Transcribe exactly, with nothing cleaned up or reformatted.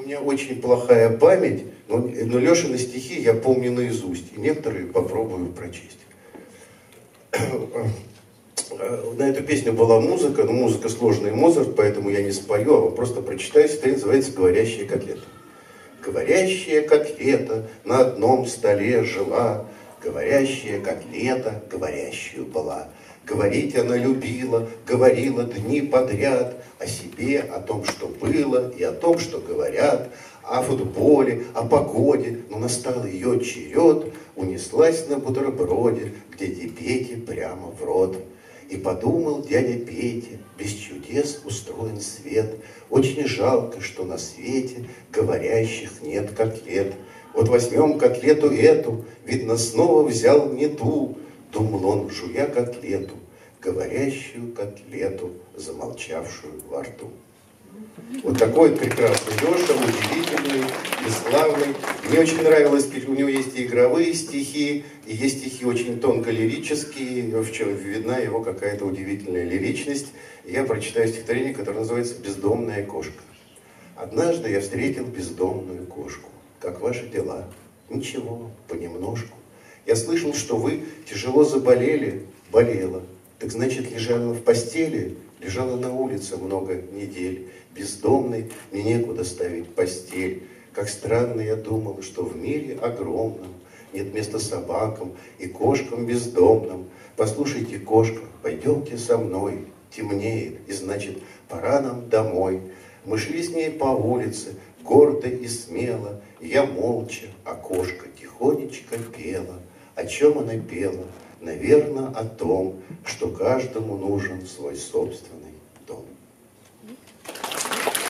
У меня очень плохая память, но, но Лешины стихи я помню наизусть, и некоторые попробую прочесть. На эту песню была музыка, но музыка сложная, Моцарт, поэтому я не спою, а вам просто прочитаю. Стихотворение называется «Говорящая котлета». Говорящая котлета на одном столе жила, говорящая котлета говорящую была. Говорить она любила, говорила дни подряд о себе, о том, что было, и о том, что говорят, о футболе, о погоде. Но настал ее черед, унеслась на бутерброде к дяде Пете прямо в рот. И подумал дядя Петя, без чудес устроен свет. Очень жалко, что на свете говорящих нет котлет. Вот возьмем котлету эту, видно, снова взял не ту. Думал он, жуя котлету, говорящую котлету, замолчавшую во рту. Вот такой вот прекрасный Леша, удивительный, бесславный. Мне очень нравилось, у него есть и игровые стихи, и есть стихи очень тонко-лирические, в чем видна его какая-то удивительная лиричность. И я прочитаю стихотворение, которое называется «Бездомная кошка». Однажды я встретил бездомную кошку. Как ваши дела? Ничего, понемножку. Я слышал, что вы тяжело заболели, болела. Так значит, лежала в постели, лежала на улице много недель. Бездомный, мне некуда ставить постель. Как странно я думал, что в мире огромном нет места собакам и кошкам бездомным. Послушайте, кошка, пойдемте со мной. Темнеет, и значит, пора нам домой. Мы шли с ней по улице, гордо и смело. Я молча, а кошка тихонечко пела. О чем она пела? Наверное, о том, что каждому нужен свой собственный